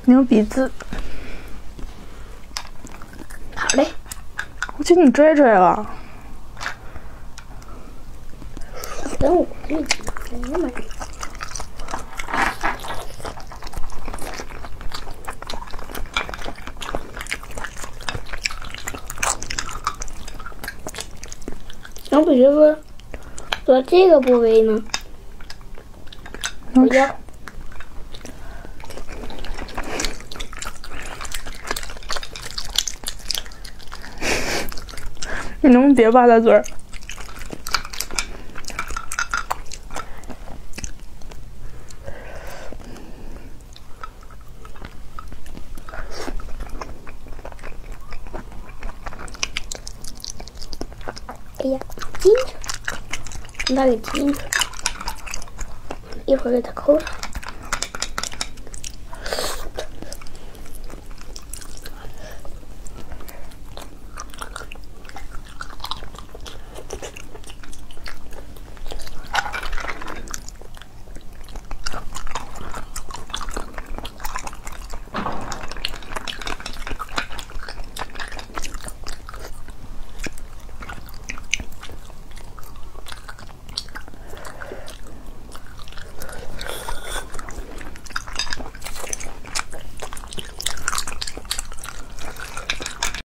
牛鼻子。 好嘞。 我请你追追了。 等我去，那么。我比如说这个部位呢，我要。 你能不能别吧嗒嘴儿？ 哎呀，进去，把它给进去，一会儿给它扣上。